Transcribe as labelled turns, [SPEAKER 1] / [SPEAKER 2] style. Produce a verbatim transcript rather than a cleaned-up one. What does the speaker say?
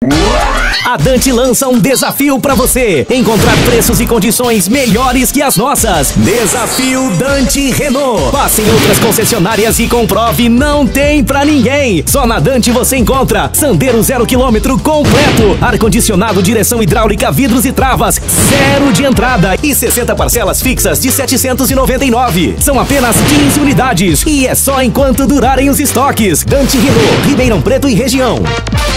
[SPEAKER 1] A Dante lança um desafio pra você encontrar preços e condições melhores que as nossas. Desafio Dante Renault. Passe em outras concessionárias e comprove, não tem pra ninguém. Só na Dante você encontra Sandero zero quilômetro completo, ar-condicionado, direção hidráulica, vidros e travas, zero de entrada e sessenta parcelas fixas de setecentos e noventa e nove. São apenas quinze unidades e é só enquanto durarem os estoques. Dante Renault, Ribeirão Preto e região.